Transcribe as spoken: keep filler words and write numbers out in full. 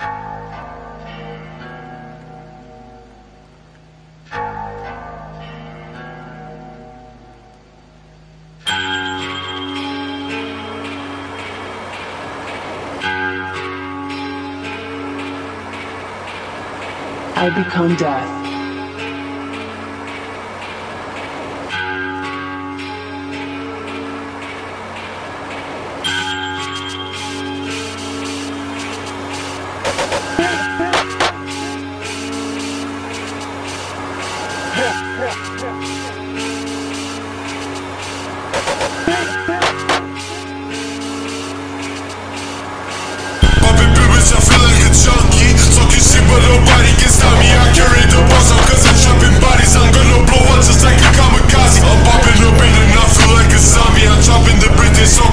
I become death. Popping pivot, I feel like a junkie. Talking shit, but nobody can stop me. I carry the boss out cause I'm trapping bodies. I'm gonna blow up just like a kamikaze. I'm popping up in and I feel like a zombie. I'm dropping the British, so